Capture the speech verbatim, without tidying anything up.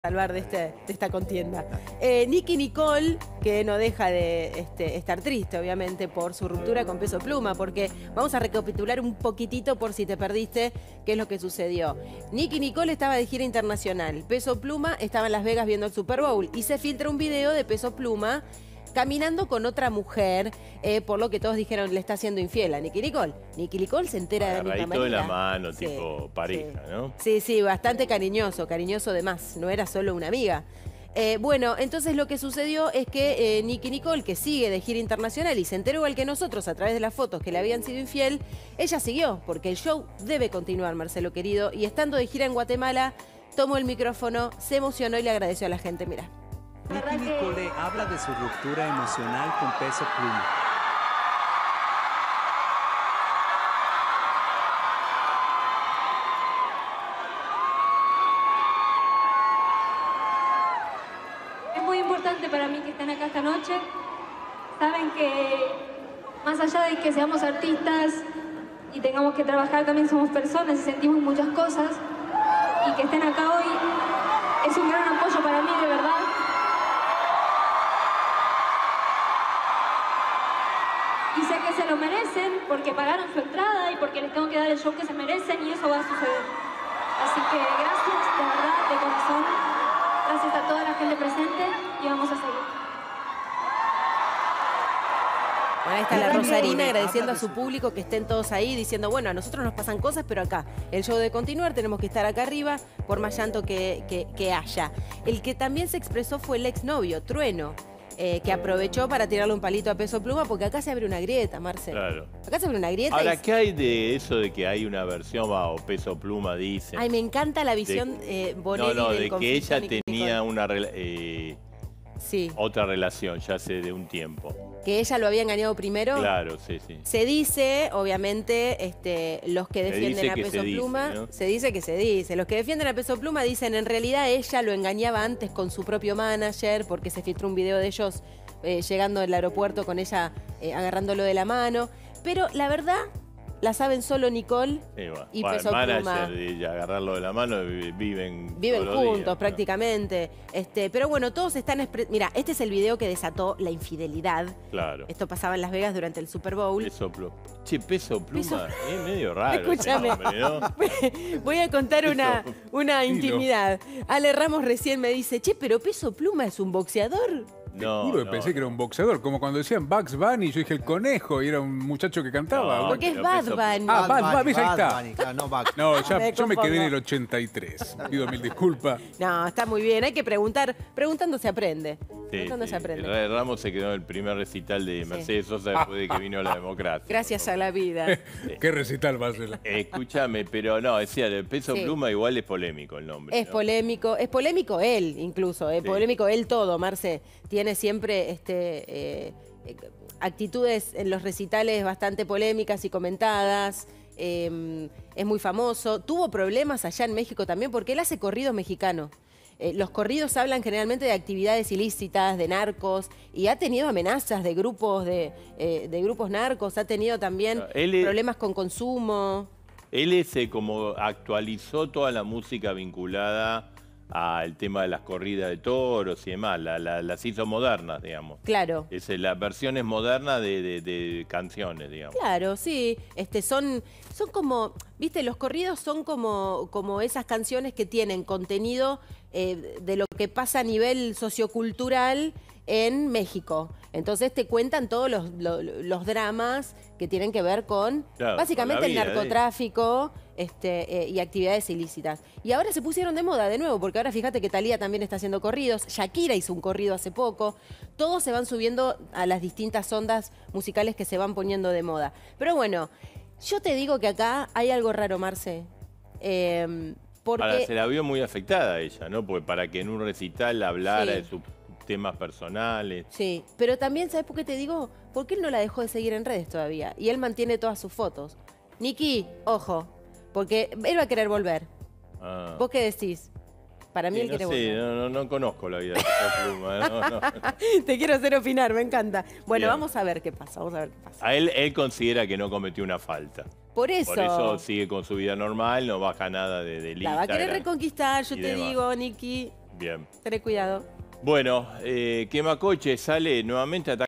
salvar de, este, de esta contienda. Eh, Nicki Nicole, que no deja de este, estar triste, obviamente, por su ruptura con Peso Pluma, porque vamos a recapitular un poquitito por si te perdiste qué es lo que sucedió. Nicki Nicole estaba de gira internacional, Peso Pluma estaba en Las Vegas viendo el Super Bowl y se filtra un video de Peso Pluma caminando con otra mujer, eh, por lo que todos dijeron le está haciendo infiel a Nicki Nicole. Nicki Nicole se entera de la misma manera. de la mano, sí, tipo pareja, sí. ¿no? Sí, sí, bastante cariñoso, cariñoso de más, no era solo una amiga. Eh, bueno, entonces lo que sucedió es que eh, Nicki Nicole, que sigue de gira internacional y se enteró igual que nosotros a través de las fotos que le habían sido infiel, ella siguió, porque el show debe continuar, Marcelo querido, y estando de gira en Guatemala, tomó el micrófono, se emocionó y le agradeció a la gente, mira. Nicki Nicole habla de su ruptura emocional con Peso Pluma. Es muy importante para mí que estén acá esta noche. Saben que más allá de que seamos artistas y tengamos que trabajar, también somos personas y sentimos muchas cosas. Y que estén acá hoy es un gran apoyo para mí, de verdad. Y sé que se lo merecen porque pagaron su entrada y porque les tengo que dar el show que se merecen y eso va a suceder. Así que gracias, de verdad, de corazón. Gracias a toda la gente presente y vamos a seguir. Bueno, ahí está la Rosarina agradeciendo a su público que estén todos ahí, diciendo, bueno, a nosotros nos pasan cosas, pero acá el show debe continuar, tenemos que estar acá arriba, por más llanto que, que, que haya. El que también se expresó fue el exnovio, Trueno. Eh, que aprovechó para tirarle un palito a Peso Pluma, porque acá se abre una grieta, Marcelo. Claro. Acá se abre una grieta. Ahora, y... ¿qué hay de eso de que hay una versión, va, o Peso Pluma dice? Ay, me encanta la visión de, eh, Bonelli No, no, del de que ella Nicki tenía Nicole. una eh, sí. otra relación, ya hace de un tiempo. Que ella lo había engañado primero. Claro, sí, sí. Se dice, obviamente, este, los que defienden a que Peso se Pluma, dice, ¿no? se dice que se dice. Los que defienden a Peso Pluma dicen, en realidad ella lo engañaba antes con su propio manager, porque se filtró un video de ellos eh, llegando al aeropuerto con ella eh, agarrándolo de la mano. Pero la verdad, la saben solo Nicole Sí, bueno. y Bueno, Peso el manager Pluma. de ella, agarrarlo de la mano, viven Viven todos los juntos días, prácticamente. Este, pero bueno, todos están... Mira, este es el video que desató la infidelidad. Claro. Esto pasaba en Las Vegas durante el Super Bowl. Peso Pluma. Che, Peso Pluma Peso... es medio raro. Escúchame. Ese nombre, ¿no? Voy a contar una, una intimidad. Ale Ramos recién me dice, che, pero Peso Pluma es un boxeador. No, Juro que no, pensé no. que era un boxeador, como cuando decían Bugs Bunny, yo dije el conejo y era un muchacho que cantaba. No, Porque es pero Bad Peso- Bunny. Ah, Bad Bunny, ahí está. Bunny, claro, no Bad. No, Me ya, yo me confundo. quedé en el ochenta y tres. Pido mil disculpas. No, está muy bien. Hay que preguntar. Preguntando se aprende. Sí, Preguntando sí. se aprende. Ra- Ramos se quedó en el primer recital de Mercedes Sosa después de que vino la democracia. Gracias a la vida. Qué recital, Marcela. Eh, Escúchame, pero no, decía, el Peso Sí. Pluma igual es polémico el nombre. Es ¿no? polémico. Es polémico él, incluso. Es Sí. polémico él todo, Marce. Tiene siempre este, eh, eh, actitudes en los recitales bastante polémicas y comentadas. Eh, es muy famoso. Tuvo problemas allá en México también porque él hace corridos mexicanos. Eh, los corridos hablan generalmente de actividades ilícitas, de narcos, y ha tenido amenazas de grupos de, eh, de grupos narcos, ha tenido también Claro, él es- problemas con consumo. Él ese como actualizó toda la música vinculada al tema de las corridas de toros y demás, la- la- las hizo modernas, digamos. Claro. Es las versiones modernas de, de- de canciones, digamos. Claro, sí. Este, son, son como, viste, los corridos son como, como esas canciones que tienen contenido eh, de lo que pasa a nivel sociocultural en México. Entonces te cuentan todos los, lo- los dramas que tienen que ver con, Claro, básicamente, con la el vida de- narcotráfico este, eh, y actividades ilícitas. Y ahora se pusieron de moda de nuevo, porque ahora fíjate que Thalía también está haciendo corridos, Shakira hizo un corrido hace poco, todos se van subiendo a las distintas ondas musicales que se van poniendo de moda. Pero bueno, yo te digo que acá hay algo raro, Marce. Eh, porque... Ahora, se la vio muy afectada ella, ¿no? Porque para que en un recital hablara Sí. de sus temas personales. Sí, pero también, ¿sabes por qué te digo? Porque él no la dejó de seguir en redes todavía y él mantiene todas sus fotos. Nicky, ojo, porque él va a querer volver. Ah. ¿Vos qué decís? Para mí Sí, él no quiere sé, volver. no, no, no conozco la vida de Peso Pluma. No, no. Te quiero hacer opinar, me encanta. Bueno, Bien. vamos a ver qué pasa, vamos a ver qué pasa. A él, él considera que no cometió una falta. Por eso, Por eso sigue con su vida normal, no baja nada de, de la va a querer Instagram reconquistar, yo y te demás. digo, Nicky. Bien. Tené cuidado. Bueno, eh, Quemacoche sale nuevamente a